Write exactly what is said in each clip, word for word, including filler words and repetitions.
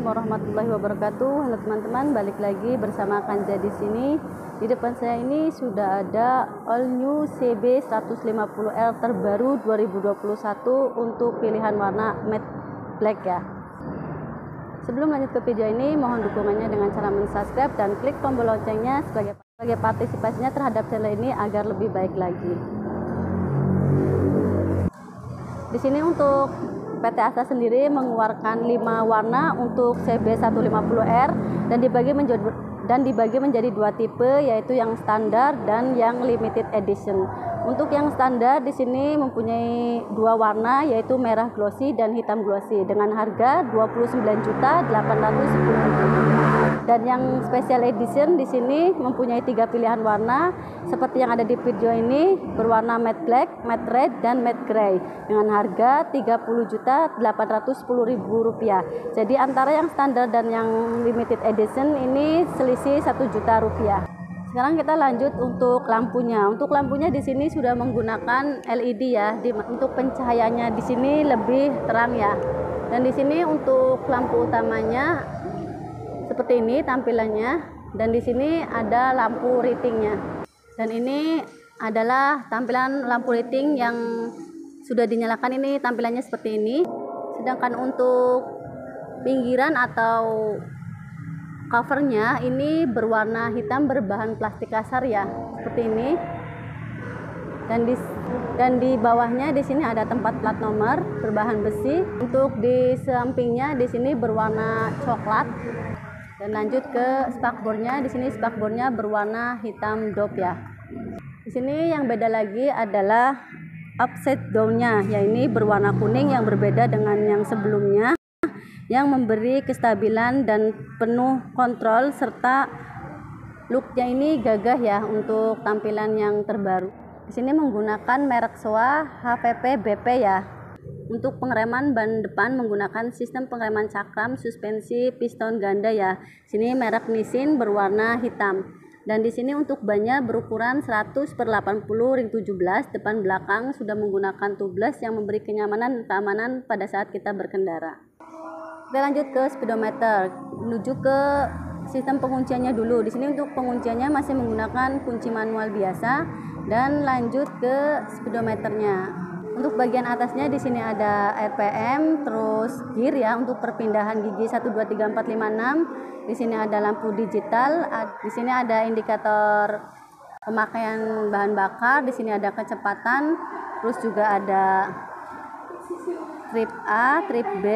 warahmatullahi wabarakatuh. Halo teman-teman, balik lagi bersama Kanza di sini. Di depan saya ini sudah ada all new C B seratus lima puluh L terbaru dua ribu dua puluh satu untuk pilihan warna matte black ya. Sebelum lanjut ke video ini, mohon dukungannya dengan cara mensubscribe dan klik tombol loncengnya sebagai sebagai partisipasinya terhadap channel ini agar lebih baik lagi. Di sini untuk P T Astra sendiri mengeluarkan lima warna untuk C B seratus lima puluh R dan dibagi menjadi dan dibagi menjadi dua tipe, yaitu yang standar dan yang limited edition. Untuk yang standar di sini mempunyai dua warna, yaitu merah glossy dan hitam glossy dengan harga dua puluh sembilan juta delapan ratus sepuluh ribu. Dan yang special edition di sini mempunyai tiga pilihan warna seperti yang ada di video ini, berwarna matte black, matte red, dan matte gray dengan harga tiga puluh juta delapan ratus sepuluh ribu rupiah. Jadi antara yang standar dan yang limited edition ini selisih satu juta rupiah. Sekarang kita lanjut untuk lampunya. Untuk lampunya di sini sudah menggunakan L E D ya. Di, untuk pencahayaannya di sini lebih terang ya. Dan di sini untuk lampu utamanya seperti ini tampilannya, dan di sini ada lampu ratingnya. Dan ini adalah tampilan lampu rating yang sudah dinyalakan, ini tampilannya seperti ini. Sedangkan untuk pinggiran atau covernya ini berwarna hitam berbahan plastik kasar ya, seperti ini. Dan di dan di bawahnya di sini ada tempat plat nomor berbahan besi. Untuk di sampingnya di sini berwarna coklat. Dan lanjut ke spakbornya, di sini spakbornya berwarna hitam dope ya. Di sini yang beda lagi adalah upside down-nya, ya ini berwarna kuning yang berbeda dengan yang sebelumnya, yang memberi kestabilan dan penuh kontrol serta looknya ini gagah ya untuk tampilan yang terbaru. Di sini menggunakan merek S O A H V P B P ya. Untuk pengereman ban depan menggunakan sistem pengereman cakram suspensi piston ganda ya. Sini merek Nissin berwarna hitam. Dan di sini untuk bannya berukuran seratus per delapan puluh ring tujuh belas, depan belakang sudah menggunakan tubeless yang memberi kenyamanan dan keamanan pada saat kita berkendara. Kita lanjut ke speedometer, menuju ke sistem pengunciannya dulu. Di sini untuk pengunciannya masih menggunakan kunci manual biasa, dan lanjut ke speedometernya. Untuk bagian atasnya di sini ada R P M, terus gear ya untuk perpindahan gigi satu dua tiga empat lima enam. Di sini ada lampu digital, di sini ada indikator pemakaian bahan bakar, di sini ada kecepatan, terus juga ada trip A, trip B.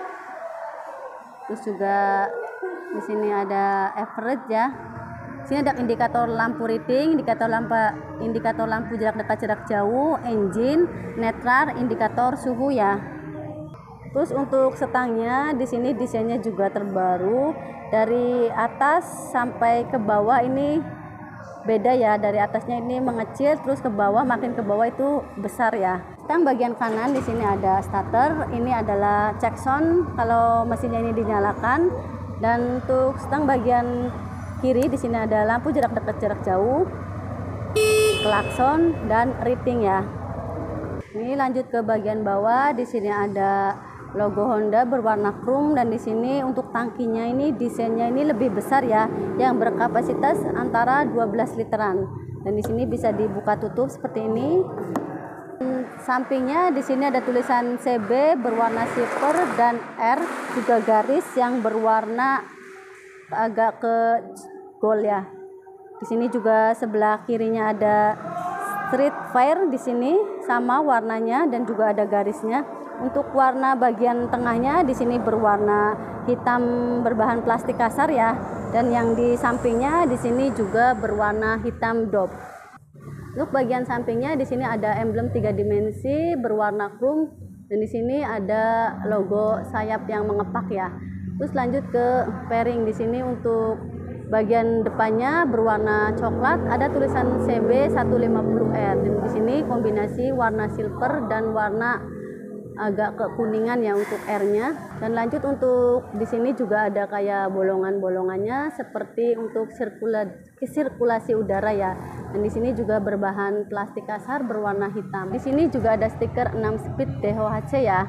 Terus juga di sini ada average ya. Sini ada indikator lampu rating, indikator lampu indikator lampu jarak dekat jarak jauh, engine, netral, indikator suhu ya. Terus untuk setangnya di sini desainnya juga terbaru, dari atas sampai ke bawah ini beda ya. Dari atasnya ini mengecil, terus ke bawah makin ke bawah itu besar ya. Stang bagian kanan di sini ada starter, ini adalah check sound kalau mesinnya ini dinyalakan. Dan untuk stang bagian kiri di sini ada lampu jarak dekat jarak jauh, klakson, dan rating ya. Ini lanjut ke bagian bawah, di sini ada logo Honda berwarna chrome, dan di sini untuk tangkinya ini desainnya ini lebih besar ya, yang berkapasitas antara dua belas literan. Dan di sini bisa dibuka tutup seperti ini. Sampingnya di sini ada tulisan C B berwarna silver dan R juga garis yang berwarna agak ke gold ya. Di sini juga sebelah kirinya ada street fire, di sini sama warnanya dan juga ada garisnya. Untuk warna bagian tengahnya di sini berwarna hitam berbahan plastik kasar ya, dan yang di sampingnya di sini juga berwarna hitam dope. Untuk bagian sampingnya di sini ada emblem tiga dimensi berwarna chrome, dan di sini ada logo sayap yang mengepak ya. Terus lanjut ke fairing, di sini untuk bagian depannya berwarna coklat, ada tulisan C B seratus lima puluh R, dan di sini kombinasi warna silver dan warna agak kekuningan ya untuk R-nya. Dan lanjut untuk di sini juga ada kayak bolongan-bolongannya seperti untuk sirkulasi sirkulasi udara ya. Dan di sini juga berbahan plastik kasar berwarna hitam. Di sini juga ada stiker enam speed D H C ya.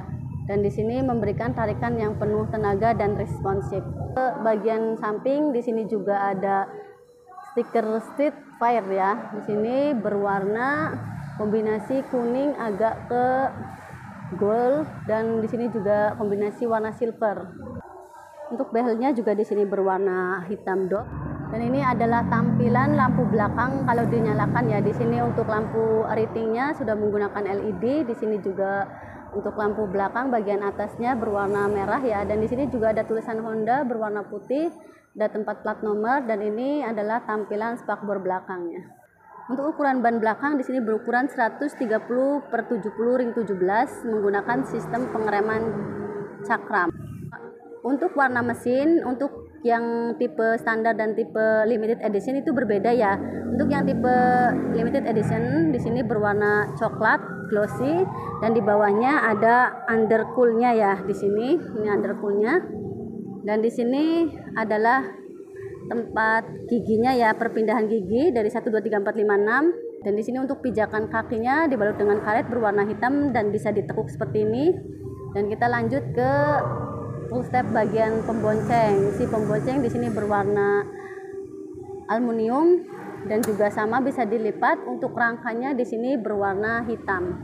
dan di sini memberikan tarikan yang penuh tenaga dan responsif. Ke bagian samping di sini juga ada stiker Street Fire ya. Di sini berwarna kombinasi kuning agak ke gold dan di sini juga kombinasi warna silver. Untuk behelnya juga di sini berwarna hitam dot. Dan ini adalah tampilan lampu belakang kalau dinyalakan ya. Di sini untuk lampu ratingnya sudah menggunakan L E D. Di sini juga untuk lampu belakang bagian atasnya berwarna merah ya. Dan di sini juga ada tulisan Honda berwarna putih, ada tempat plat nomor dan ini adalah tampilan spakbor belakangnya. Untuk ukuran ban belakang di sini berukuran seratus tiga puluh per tujuh puluh ring tujuh belas menggunakan sistem pengereman cakram. Untuk warna mesin, untuk yang tipe standar dan tipe limited edition itu berbeda ya. Untuk yang tipe limited edition di sini berwarna coklat glossy dan di bawahnya ada undercoolnya ya. Di sini ini undercoolnya dan di sini adalah tempat giginya ya, perpindahan gigi dari satu dua tiga empat lima enam. Dan di sini untuk pijakan kakinya dibalut dengan karet berwarna hitam dan bisa ditekuk seperti ini. Dan kita lanjut ke full step bagian pembonceng. Si pembonceng di sini berwarna aluminium dan juga sama bisa dilipat. Untuk rangkanya di sini berwarna hitam.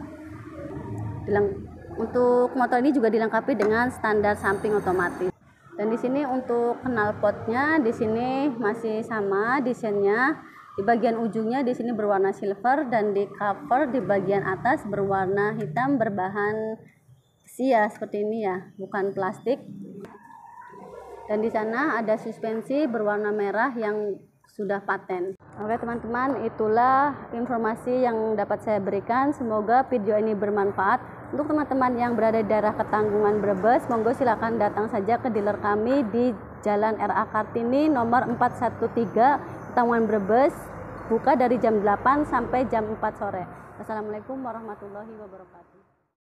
Untuk motor ini juga dilengkapi dengan standar samping otomatis. Dan di sini untuk knalpotnya di sini masih sama desainnya. Di bagian ujungnya di sini berwarna silver dan di cover di bagian atas berwarna hitam berbahan besi ya, seperti ini ya, bukan plastik. Dan di sana ada suspensi berwarna merah yang sudah paten. Oke teman-teman, itulah informasi yang dapat saya berikan. Semoga video ini bermanfaat. Untuk teman-teman yang berada di daerah Ketanggungan Brebes, monggo silakan datang saja ke dealer kami di Jalan R A Kartini nomor empat satu tiga Ketanggungan Brebes, buka dari jam delapan sampai jam empat sore. Wassalamualaikum warahmatullahi wabarakatuh.